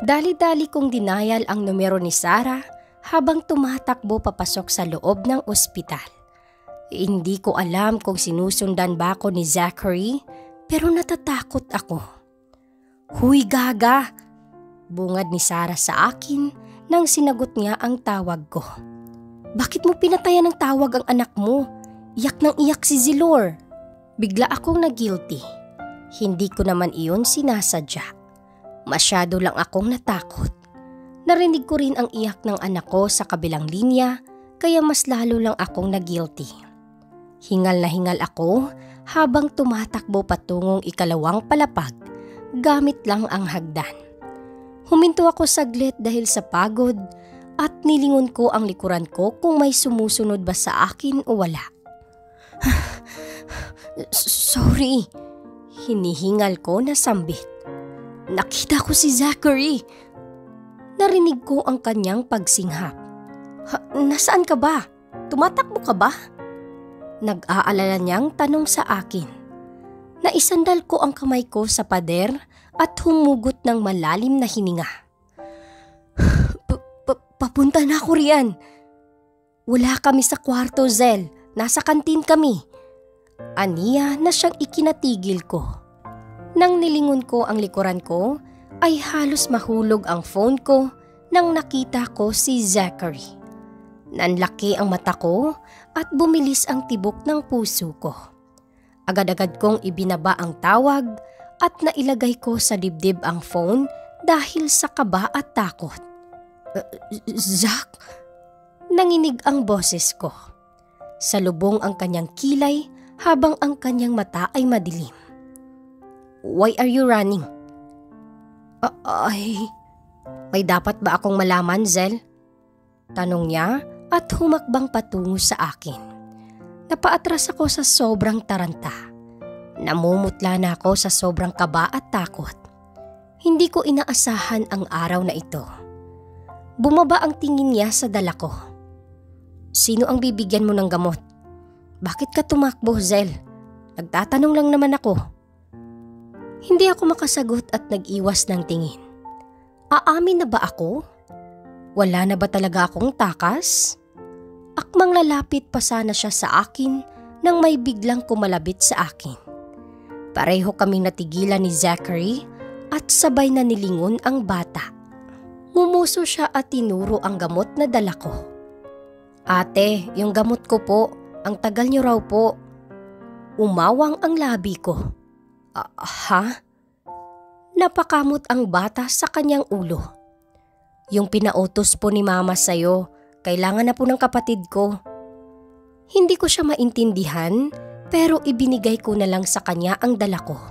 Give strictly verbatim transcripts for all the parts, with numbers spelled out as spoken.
Dali-dali kong dinayal ang numero ni Sarah habang tumatakbo papasok sa loob ng ospital. Hindi ko alam kung sinusundan ba ako ni Zachary, pero natatakot ako. "Huy gaga!" bungad ni Sarah sa akin nang sinagot niya ang tawag ko. "Bakit mo pinatayan ng tawag ang anak mo? Iyak nang iyak si Zilor." Bigla akong nag-guilty. Hindi ko naman iyon sinasadya. Masyado lang akong natakot. Narinig ko rin ang iyak ng anak ko sa kabilang linya, kaya mas lalo lang akong nag-guilty. Hingal na hingal ako habang tumatakbo patungong ikalawang palapag, gamit lang ang hagdan. Huminto ako saglit dahil sa pagod at nilingon ko ang likuran ko kung may sumusunod ba sa akin o wala. "Sorry," hinihingal ko na sambit. "Nakita ko si Zachary." Narinig ko ang kanyang pagsinghap. "Nasaan ka ba? Tumatakbo ka ba?" Nag-aalala niyang tanong sa akin. Naisandal ko ang kamay ko sa pader at humugot ng malalim na hininga. "Papunta na ako riyan." "Wala kami sa kwarto, Zel. Nasa kantin kami." Aniya na siyang ikinatigil ko. Nang nilingon ko ang likuran ko, ay halos mahulog ang phone ko nang nakita ko si Zachary. Nanlaki ang mata ko at bumilis ang tibok ng puso ko. Agad-agad kong ibinaba ang tawag at nailagay ko sa dibdib ang phone dahil sa kaba at takot. Uh, "Zach?" Nanginig ang boses ko. Salubong ang kanyang kilay habang ang kanyang mata ay madilim. "Why are you running?" Uh, ay, may dapat ba akong malaman, Zel? Tanong niya at humakbang patungo sa akin. Napaatras ako sa sobrang taranta. Namumutla na ako sa sobrang kaba at takot. Hindi ko inaasahan ang araw na ito. Bumaba ang tingin niya sa dala ko. "Sino ang bibigyan mo ng gamot? Bakit ka tumakbo, Zel? Nagtatanong lang naman ako." Hindi ako makasagot at nag-iwas ng tingin. Aamin na ba ako? Wala na ba talaga akong takas? Akmang lalapit pa sana siya sa akin nang may biglang kumalabit sa akin. Pareho kaming natigilan ni Zachary at sabay na nilingon ang bata. Ngumuso siya at tinuro ang gamot na dala ko. "Ate, yung gamot ko po, ang tagal niyo raw po." Umawang ang labi ko. Uh, ha? Napakamot ang bata sa kanyang ulo. "Yung pinautos po ni Mama sa'yo, kailangan na po ng kapatid ko." Hindi ko siya maintindihan pero ibinigay ko na lang sa kanya ang dala ko.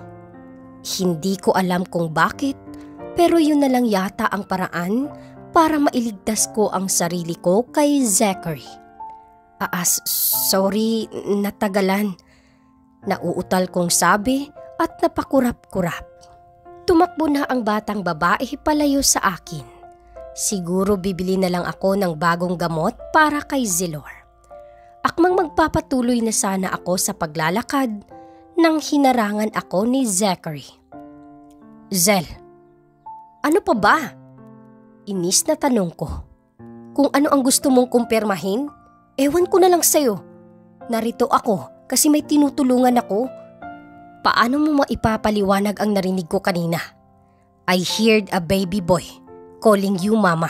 Hindi ko alam kung bakit pero yun na lang yata ang paraan para mailigtas ko ang sarili ko kay Zachary. Ah, sorry, natagalan. Nauutal kong sabi at napakurap-kurap. Tumakbo na ang batang babae palayo sa akin. Siguro bibili na lang ako ng bagong gamot para kay Zilor. Akmang magpapatuloy na sana ako sa paglalakad nang hinarangan ako ni Zachary. "Zel, ano pa ba?" Inis na tanong ko. "Kung ano ang gusto mong kumpirmahin, ewan ko na lang sa'yo. Narito ako kasi may tinutulungan ako." "Paano mo maipapaliwanag ang narinig ko kanina?" "I heard a baby boy calling you mama."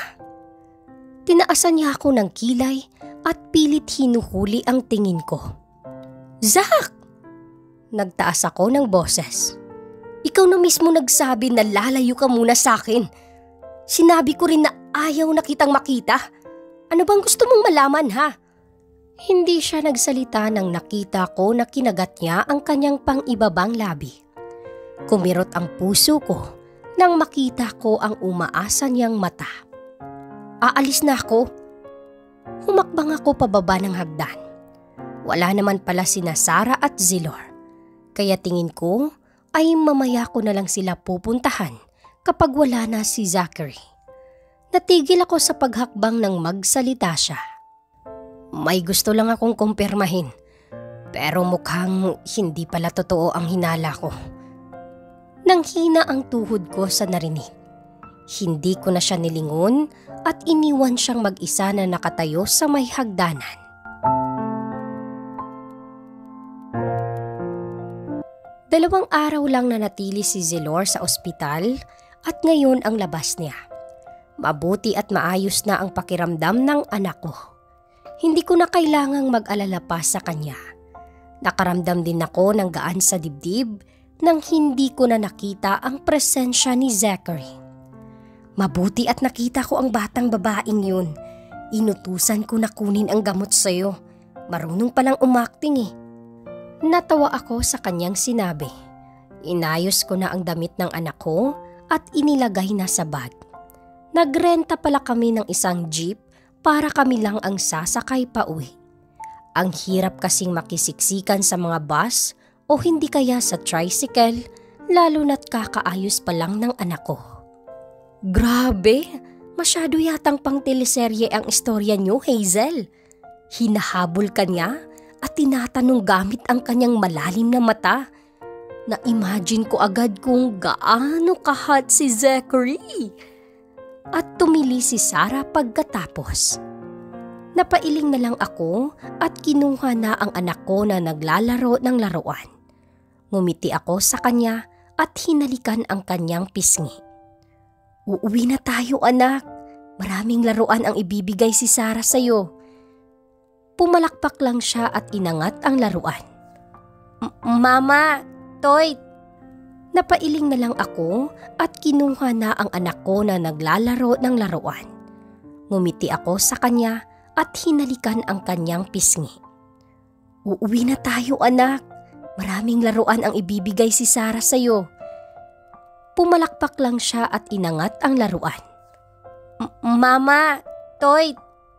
Tinaasan niya ako ng kilay at pilit hinuhuli ang tingin ko. "Zach!" Nagtaas ako ng boses. "Ikaw na mismo nagsabi na lalayo ka muna sa akin. Sinabi ko rin na ayaw na kitang makita. Ano bang gusto mong malaman, ha?" Hindi siya nagsalita nang nakita ko na kinagat niya ang kanyang pang-ibabang labi. Kumirot ang puso ko nang makita ko ang umaasa niyang mata. "Aalis na ako." Humakbang ako pababa ng hagdan. Wala naman pala sina Sarah at Zilor. Kaya tingin ko ay mamaya ko na lang sila pupuntahan kapag wala na si Zachary. Natigil ako sa paghakbang nang magsalita siya. "May gusto lang akong kumpirmahin, pero mukhang hindi pala totoo ang hinala ko." Nanghina ang tuhod ko sa narinig. Hindi ko na siya nilingon at iniwan siyang mag-isa na nakatayo sa may hagdanan. Dalawang araw lang na natili si Zelor sa ospital at ngayon ang labas niya. Mabuti at maayos na ang pakiramdam ng anak ko. Hindi ko na kailangang mag-alala pa sa kanya. Nakaramdam din ako ng gaan sa dibdib nang hindi ko na nakita ang presensya ni Zachary. Mabuti at nakita ko ang batang babaeng yun. Inutusan ko na kunin ang gamot sa'yo. Marunong palang umakting eh. Natawa ako sa kanyang sinabi. Inayos ko na ang damit ng anak ko at inilagay na sa bag. Nagrenta pala kami ng isang jeep para kami lang ang sasakay pa uwi. Ang hirap kasing makisiksikan sa mga bus o hindi kaya sa tricycle, lalo na't kakaayos pa lang ng anak ko. Grabe, masyado yatang pang teleserye ang istorya niyo, Hazel. Hinahabol ka niya at tinatanong gamit ang kanyang malalim na mata. Na-imagine ko agad kung gaano ka-hot si Zachary. At tumili si Sarah pagkatapos. Napailing na lang ako at kinuha na ang anak ko na naglalaro ng laruan. Ngumiti ako sa kanya at hinalikan ang kanyang pisngi. Uuwi na tayo, anak. Maraming laruan ang ibibigay si Sarah sa'yo. Pumalakpak lang siya at inangat ang laruan. Mama, toy! Napailing na lang ako at kinuha na ang anak ko na naglalaro ng laruan. Ngumiti ako sa kanya at hinalikan ang kanyang pisngi. Uuwi na tayo, anak. Maraming laruan ang ibibigay si Sarah sa'yo. Pumalakpak lang siya at inangat ang laruan. Mama, toy!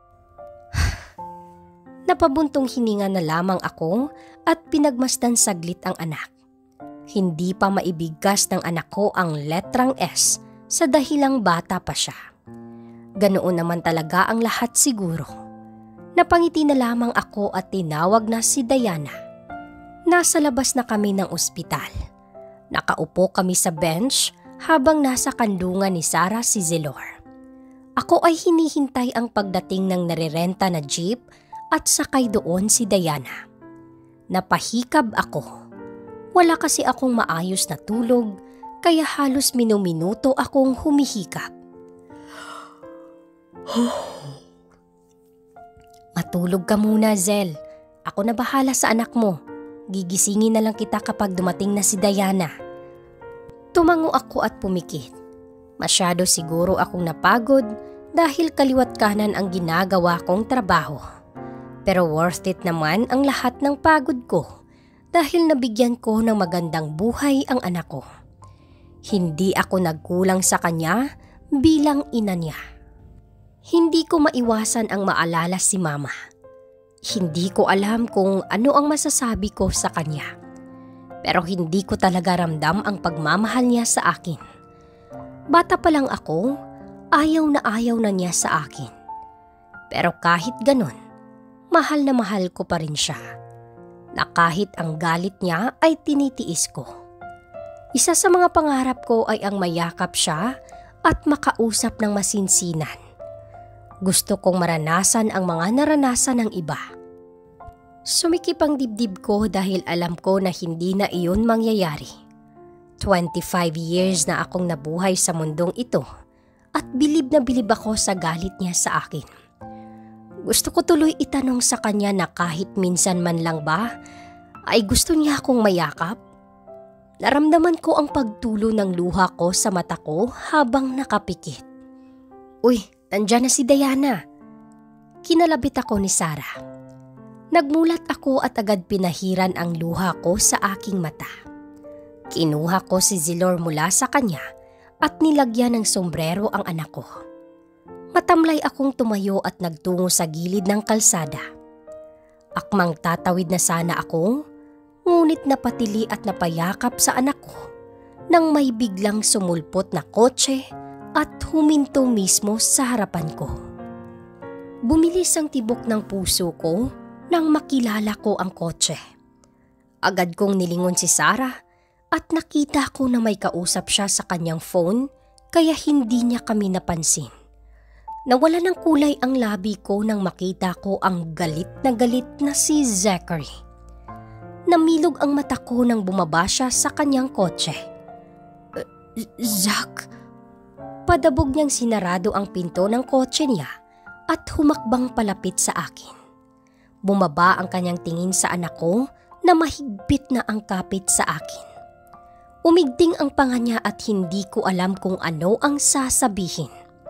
Napabuntong hininga na lamang ako at pinagmasdan saglit ang anak. Hindi pa maibigkas ng anak ko ang letrang S sa dahilang bata pa siya. Ganoon naman talaga ang lahat siguro. Napangiti na lamang ako at tinawag na si Diana. Nasa labas na kami ng ospital. Nakaupo kami sa bench habang nasa kandungan ni Sarah si Zelor. Ako ay hinihintay ang pagdating ng narirenta na jeep at sakay doon si Diana. Napahikab ako. Wala kasi akong maayos na tulog kaya halos minuminuto akong humihikab. Matulog ka muna, Zel. Ako na bahala sa anak mo. Gigisingin na lang kita kapag dumating na si Diana. Tumango ako at pumikit. Masyado siguro akong napagod dahil kaliwat kanan ang ginagawa kong trabaho. Pero worth it naman ang lahat ng pagod ko dahil nabigyan ko ng magandang buhay ang anak ko. Hindi ako nagkulang sa kanya bilang ina niya. Hindi ko maiwasan ang maalala si Mama. Hindi ko alam kung ano ang masasabi ko sa kanya. Pero hindi ko talaga ramdam ang pagmamahal niya sa akin. Bata pa lang ako, ayaw na ayaw na niya sa akin. Pero kahit ganon, mahal na mahal ko pa rin siya. Na kahit ang galit niya ay tinitiis ko. Isa sa mga pangarap ko ay ang mayakap siya at makausap ng masinsinan. Gusto kong maranasan ang mga naranasan ng iba. Sumikip ang dibdib ko dahil alam ko na hindi na iyon mangyayari. twenty-five years na akong nabuhay sa mundong ito at bilib na bilib ako sa galit niya sa akin. Gusto ko tuloy itanong sa kanya na kahit minsan man lang ba ay gusto niya akong mayakap. Naramdaman ko ang pagtulo ng luha ko sa mata ko habang nakapikit. Uy, nandyan na si Diana. Kinalabit ako ni Sarah. Nagmulat ako at agad pinahiran ang luha ko sa aking mata. Kinuha ko si Zelor mula sa kanya at nilagyan ng sombrero ang anak ko. Matamlay akong tumayo at nagtungo sa gilid ng kalsada. Akmang tatawid na sana ako, ngunit napatili at napayakap sa anak ko nang may biglang sumulpot na kotse at huminto mismo sa harapan ko. Bumilis ang tibok ng puso ko nang makilala ko ang kotse. Agad kong nilingon si Sarah at nakita ko na may kausap siya sa kanyang phone, kaya hindi niya kami napansin. Nawala ng kulay ang labi ko nang makita ko ang galit na galit na si Zachary. Namilog ang mata ko nang bumaba siya sa kanyang kotse. Uh, Zach? Padabog niyang sinarado ang pinto ng kotse niya at humakbang palapit sa akin. Bumaba ang kanyang tingin sa anak ko na mahigpit na ang kapit sa akin. Umigting ang panga niya at hindi ko alam kung ano ang sasabihin.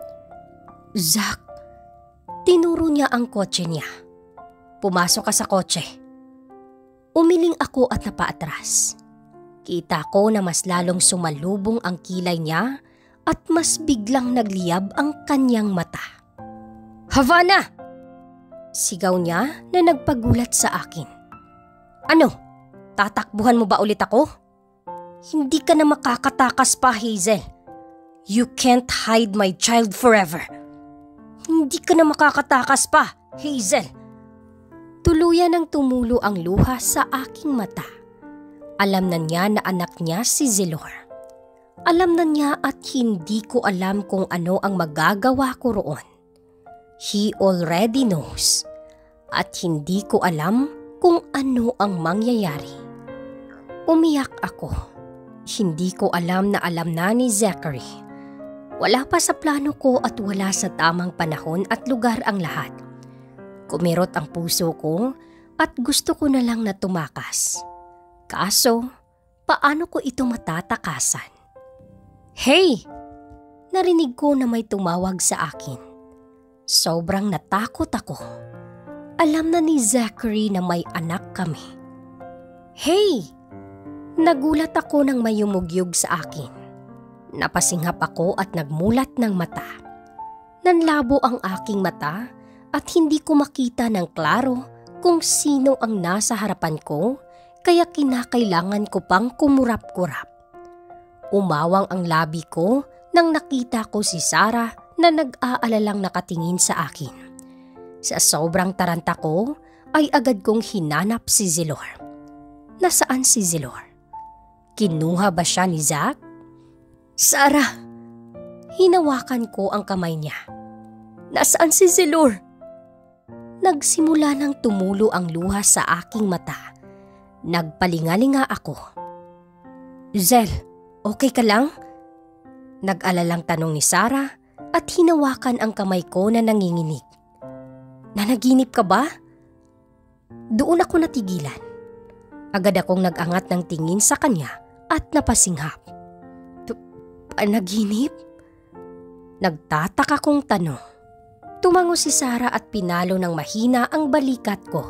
Zach, tinuro niya ang kotse niya. Pumasok ka sa kotse. Umiling ako at napaatras. Kita ko na mas lalong sumalubong ang kilay niya at mas biglang nagliyab ang kanyang mata. Havana! Sigaw niya na nagpagulat sa akin. Ano? Tatakbuhan mo ba ulit ako? Hindi ka na makakatakas pa, Hazel. You can't hide my child forever. Hindi ka na makakatakas pa, Hazel. Tuluyan ng tumulo ang luha sa aking mata. Alam na niya na anak niya si Zilor. Alam na niya at hindi ko alam kung ano ang magagawa ko roon. He already knows. At hindi ko alam kung ano ang mangyayari. Umiyak ako. Hindi ko alam na alam na ni Zachary. Wala pa sa plano ko at wala sa tamang panahon at lugar ang lahat. Kumirot ang puso ko at gusto ko na lang na tumakas. Kaso, paano ko ito matatakasan? Hey! Narinig ko na may tumawag sa akin. Sobrang natakot ako. Alam na ni Zachary na may anak kami. Hey! Nagulat ako nang may yumugyug sa akin. Napasinghap ako at nagmulat ng mata. Nanlabo ang aking mata at hindi ko makita ng klaro kung sino ang nasa harapan ko kaya kinakailangan ko pang kumurap-kurap. Umawang ang labi ko nang nakita ko si Sarah na nag-aalalang nakatingin sa akin. Sa sobrang taranta ko ay agad kong hinanap si Zilor. Nasaan si Zilor? Kinuha ba siya ni Zach? Sarah! Hinawakan ko ang kamay niya. Nasaan si Zilor? Nagsimula nang tumulo ang luha sa aking mata. Nagpalingalinga ako. Zel, okay ka lang? Nag-alalang tanong ni Sarah at hinawakan ang kamay ko na nanginginig. Nanaginip ka ba? Doon ako natigilan. Agad akong nag-angat ng tingin sa kanya at napasinghap. Panaginip? Nagtataka kong tanong. Tumango si Sarah at pinalo ng mahina ang balikat ko.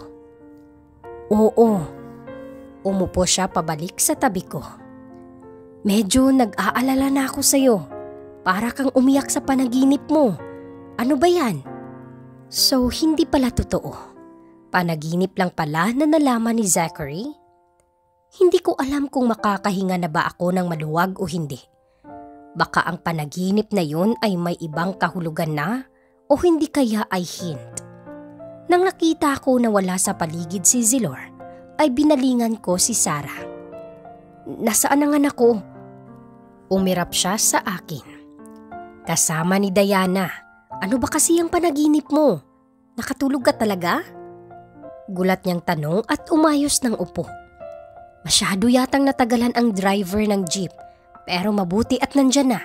Oo. Umupo siya pabalik sa tabi ko. Medyo nag-aalala na ako sa'yo. Para kang umiyak sa panaginip mo. Ano ba yan? So, hindi pala totoo. Panaginip lang pala na nalaman ni Zachary? Hindi ko alam kung makakahinga na ba ako ng maluwag o hindi. Baka ang panaginip na yun ay may ibang kahulugan na o hindi kaya ay hint. Nang nakita ko na wala sa paligid si Zilor, ay binalingan ko si Sarah. Nasaan ang anak ko? Umirap siya sa akin. Kasama ni Diana. Ano ba kasi ang panaginip mo? Nakatulog ka talaga? Gulat niyang tanong at umayos ng upo. Masyado yatang natagalan ang driver ng jeep, pero mabuti at nandyan na.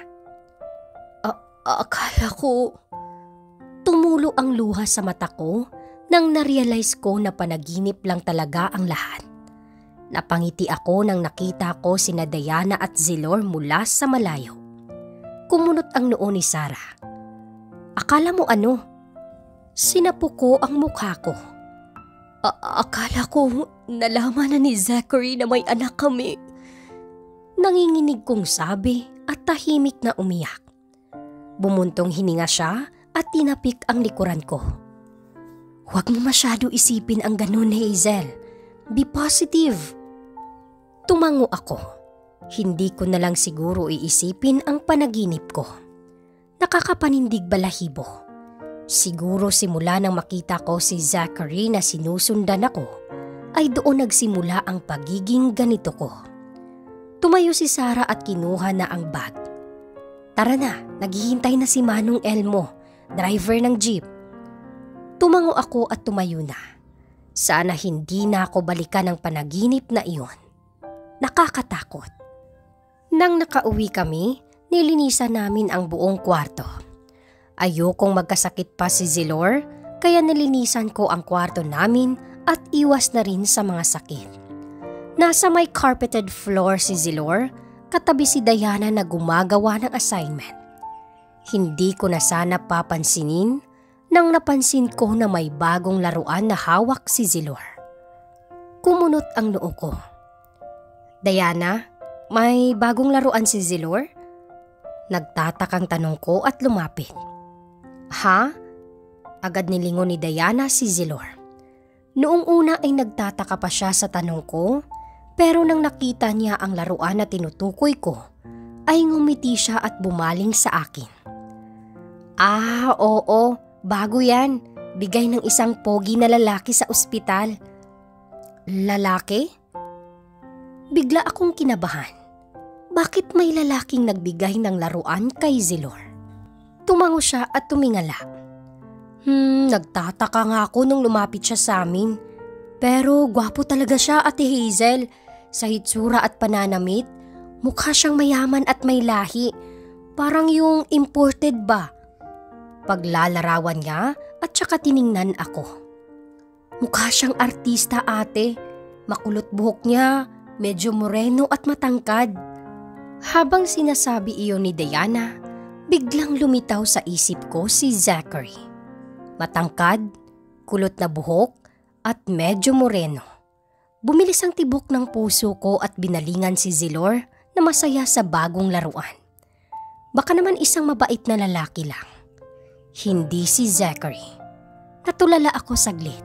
A- akala ko... Tumulo ang luha sa mata ko nang narealize ko na panaginip lang talaga ang lahat. Napangiti ako nang nakita ko sina Diana at Zilor mula sa malayo. Kumunot ang noo ni Sarah. Akala mo ano? Sinapo ko ang mukha ko. A- akala ko nalaman na ni Zachary na may anak kami. Nanginginig kong sabi at tahimik na umiyak. Bumuntong hininga siya at tinapik ang likuran ko. Huwag mo masyado isipin ang ganun, Hazel. Be positive. Tumango ako. Hindi ko na lang siguro iisipin ang panaginip ko. Nakakapanindig balahibo. Siguro simula nang makita ko si Zachary na sinusundan ako, ay doon nagsimula ang pagiging ganito ko. Tumayo si Sarah at kinuha na ang bag. Tara na, naghihintay na si Manong Elmo, driver ng jeep. Tumango ako at tumayo na. Sana hindi na ako balikan ng panaginip na iyon. Nakakatakot. Nang nakauwi kami, nilinisan namin ang buong kwarto. Ayokong magkasakit pa si Zilor, kaya nilinisan ko ang kwarto namin at iwas na rin sa mga sakit. Nasa may carpeted floor si Zilor, katabi si Diana na gumagawa ng assignment. Hindi ko na sana papansinin nang napansin ko na may bagong laruan na hawak si Zilor. Kumunot ang noo ko. Diana, may bagong laruan si Zilor? Nagtatakang tanong ko at lumapit. Ha? Agad nilingon ni Diana si Zilor. Noong una ay nagtataka pa siya sa tanong ko, pero nang nakita niya ang laruan na tinutukoy ko, ay ngumiti siya at bumaling sa akin. Ah, oo, bago yan. Bigay ng isang pogi na lalaki sa ospital. Lalaki? Bigla akong kinabahan. Bakit may lalaking nagbigay ng laruan kay Zilor? Tumango siya at tumingala. Hmm, nagtataka nga ako nung lumapit siya sa amin. Pero gwapo talaga siya, Ate Hazel. Sa hitsura at pananamit, mukha siyang mayaman at may lahi. Parang yung imported ba? Paglalarawan niya at saka tiningnan ako. Mukha siyang artista, ate. Makulot buhok niya, medyo moreno at matangkad. Habang sinasabi iyon ni Diana, biglang lumitaw sa isip ko si Zachary. Matangkad, kulot na buhok at medyo moreno. Bumilis ang tibok ng puso ko at binalingan si Zilor na masaya sa bagong laruan. Baka naman isang mabait na lalaki lang. Hindi si Zachary. Natulala ako saglit.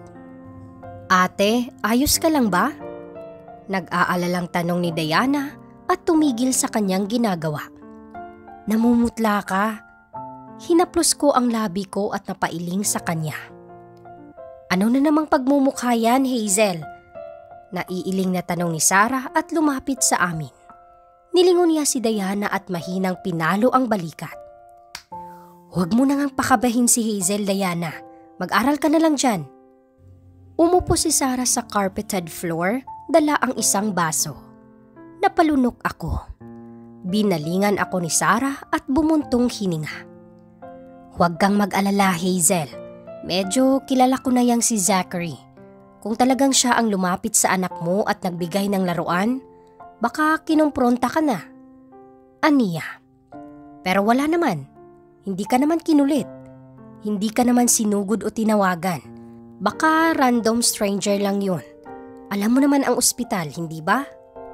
Ate, ayos ka lang ba? Nag-aalalang tanong ni Diana at tumigil sa kanyang ginagawa. Namumutla ka. Hinaplos ko ang labi ko at napailing sa kanya. Ano na namang pagmumukha yan, Hazel? Naiiling na tanong ni Sarah at lumapit sa amin. Nilingon niya si Diana at mahinang pinalo ang balikat. Huwag mo nang pakabahin si Hazel, Diana. Mag-aral ka na lang dyan. Umupo si Sarah sa carpeted floor, dala ang isang baso. Napalunok ako. Binalingan ako ni Sarah at bumuntong hininga. Huwag kang mag-alala, Hazel. Medyo kilala ko na yang si Zachary. Kung talagang siya ang lumapit sa anak mo at nagbigay ng laruan, baka kinumpronta ka na. Aniya. Pero wala naman. Hindi ka naman kinulit. Hindi ka naman sinugod o tinawagan. Baka random stranger lang yun. Alam mo naman ang ospital, hindi ba?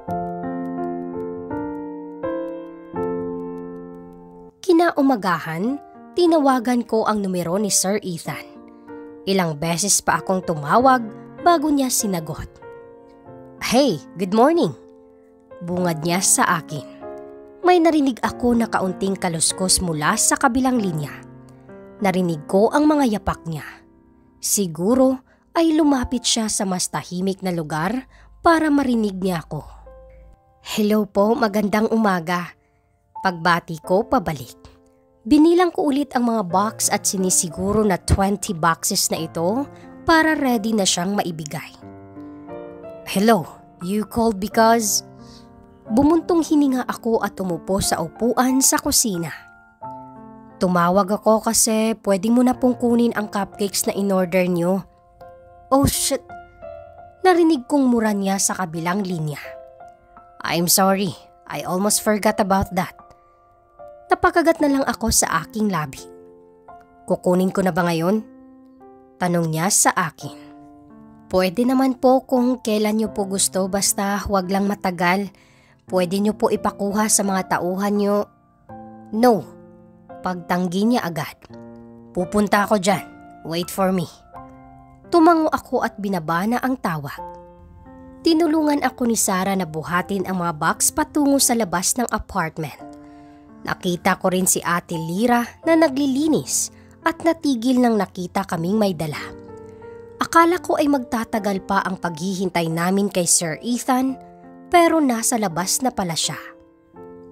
Kinaumagahan, tinawagan ko ang numero ni Sir Ethan. Ilang beses pa akong tumawag bago niya sinagot. Hey, good morning. Bungad niya sa akin. May narinig ako na kaunting kaluskos mula sa kabilang linya. Narinig ko ang mga yapak niya. Siguro ay lumapit siya sa mas tahimik na lugar para marinig niya ako. Hello po, magandang umaga. Pagbati ko pabalik. Binilang ko ulit ang mga box at sinisiguro na twenty boxes na ito para ready na siyang maibigay. Hello, you called because... Bumuntong hininga ako at umupo sa upuan sa kusina. Tumawag ako kasi pwede mo na pong kunin ang cupcakes na in-order niyo. Oh shit! Narinig kong mura niya sa kabilang linya. I'm sorry, I almost forgot about that. Napakagat na lang ako sa aking labi. Kukunin ko na ba ngayon? Tanong niya sa akin. Pwede naman po kung kailan niyo po gusto basta huwag lang matagal. Pwede niyo po ipakuha sa mga tauhan niyo. No. Pagtanggi niya agad. Pupunta ako dyan. Wait for me. Tumango ako at binabana ang tawag. Tinulungan ako ni Sarah na buhatin ang mga box patungo sa labas ng apartment. Nakita ko rin si Ate Lira na naglilinis at natigil nang nakita kaming may dala. Akala ko ay magtatagal pa ang paghihintay namin kay Sir Ethan, pero nasa labas na pala siya.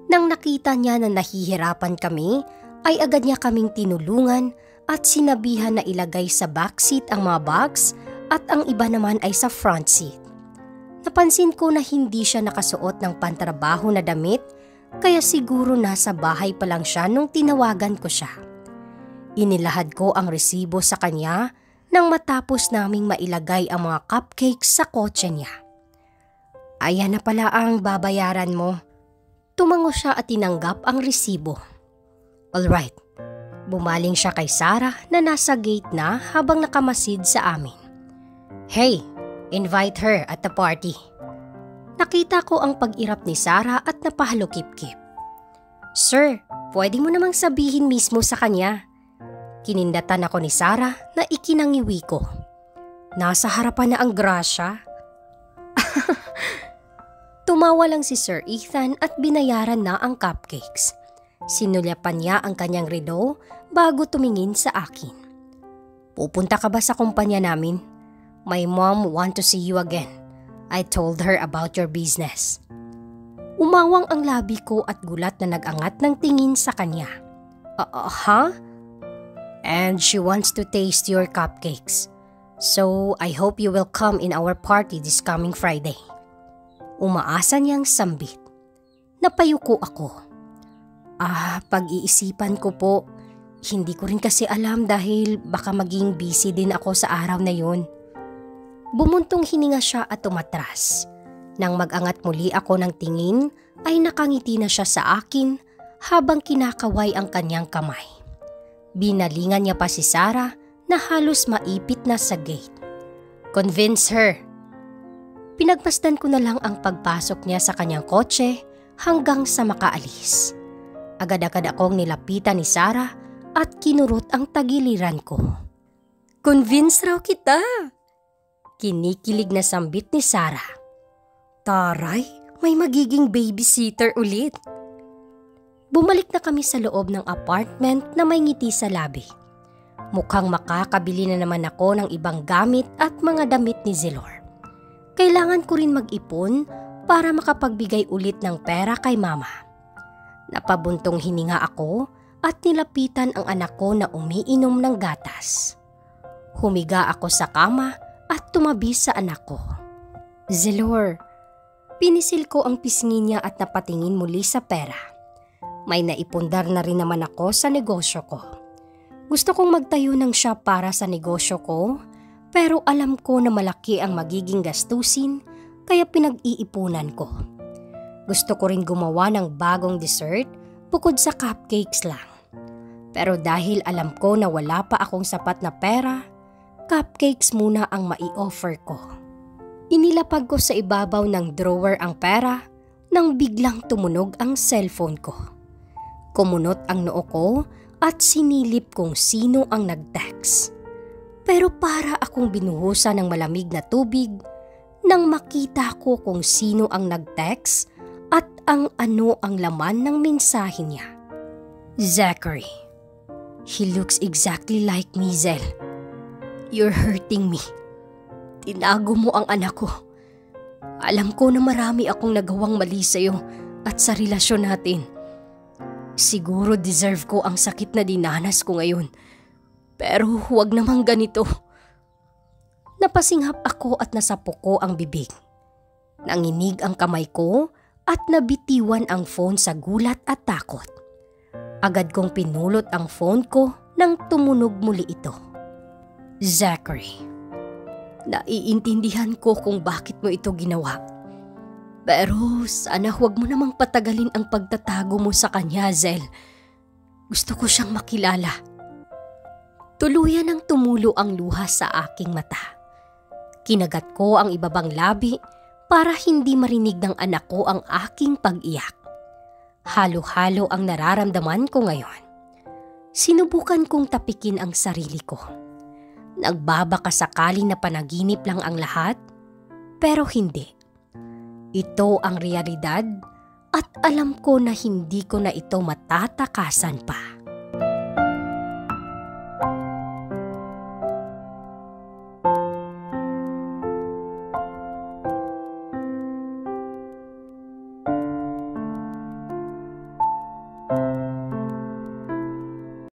Nang nakita niya na nahihirapan kami, ay agad niya kaming tinulungan at sinabihan na ilagay sa backseat ang mga bags at ang iba naman ay sa front seat. Napansin ko na hindi siya nakasuot ng pantrabaho na damit, kaya siguro nasa bahay pa lang siya nung tinawagan ko siya. Inilahad ko ang resibo sa kanya nang matapos naming mailagay ang mga cupcakes sa kotse niya. Ayan na pala ang babayaran mo. Tumango siya at tinanggap ang resibo. Alright, bumaling siya kay Sarah na nasa gate na habang nakamasid sa amin. Hey, invite her at the party. Nakita ko ang pag-irap ni Sarah at napahalukip-kip. Sir, pwede mo namang sabihin mismo sa kanya. Kinindatan ako ni Sarah na ikinangiwi ko. Nasa harapan na ang grasya. Tumawa lang si Sir Ethan at binayaran na ang cupcakes. Sinulyapan niya ang kanyang relo bago tumingin sa akin. Pupunta ka ba sa kumpanya namin? My mom want to see you again. I told her about your business. Umawang ang labi ko at gulat na nag-angat ng tingin sa kanya. Uh, uh, huh? And she wants to taste your cupcakes. So I hope you will come in our party this coming Friday. Umaasa niyang sambit. Napayuko ako. Ah, pag-iisipan ko po. Hindi ko rin kasi alam dahil baka maging busy din ako sa araw na yun. Bumuntong hininga siya at tumatras. Nang mag-angat muli ako ng tingin, ay nakangiti na siya sa akin habang kinakaway ang kanyang kamay. Binalingan niya pa si Sarah na halos maipit na sa gate. Convince her. Pinagmasdan ko na lang ang pagpasok niya sa kanyang kotse hanggang sa makaalis. Agad-agad akong nilapitan ni Sarah at kinurot ang tagiliran ko. Convince raw kita! Kinikilig na sambit ni Sarah. Taray, may magiging babysitter ulit. Bumalik na kami sa loob ng apartment na may ngiti sa labi. Mukhang makakabili na naman ako ng ibang gamit at mga damit ni Zellor. Kailangan ko rin mag-ipon para makapagbigay ulit ng pera kay mama. Napabuntong hininga ako at nilapitan ang anak ko na umiinom ng gatas. Humiga ako sa kama at tumabi sa anak ko. Zellor, pinisil ko ang pisngi niya at napatingin muli sa pera. May naipundar na rin naman ako sa negosyo ko. Gusto kong magtayo ng shop para sa negosyo ko, pero alam ko na malaki ang magiging gastusin kaya pinag-iipunan ko. Gusto ko rin gumawa ng bagong dessert bukod sa cupcakes lang. Pero dahil alam ko na wala pa akong sapat na pera, cupcakes muna ang mai-offer ko. Inilapag ko sa ibabaw ng drawer ang pera nang biglang tumunog ang cellphone ko. Kumunot ang noo ko at sinilip kung sino ang nag-text. Pero para akong binuhusan ng malamig na tubig nang makita ko kung sino ang nag-text at ang ano ang laman ng mensahe niya. Zachary. He looks exactly like me, Zell. You're hurting me. Tinago mo ang anak ko. Alam ko na marami akong nagawang mali sa'yo at sa relasyon natin. Siguro deserve ko ang sakit na dinanas ko ngayon. Pero huwag namang ganito. Napasinghap ako at nasapo ko ang bibig. Nanginig ang kamay ko at nabitiwan ang phone sa gulat at takot. Agad kong pinulot ang phone ko nang tumunog muli ito. Zachary, naiintindihan ko kung bakit mo ito ginawa. Pero sana huwag mo namang patagalin ang pagtatago mo sa kanya, Zell. Gusto ko siyang makilala. Tuluyan ang tumulo ang luha sa aking mata. Kinagat ko ang ibabang labi para hindi marinig ng anak ko ang aking pag-iyak. Halo-halo ang nararamdaman ko ngayon. Sinubukan kong tapikin ang sarili ko. Nagbabaka sakali na panaginip lang ang lahat, pero hindi. Ito ang realidad at alam ko na hindi ko na ito matatakasan pa.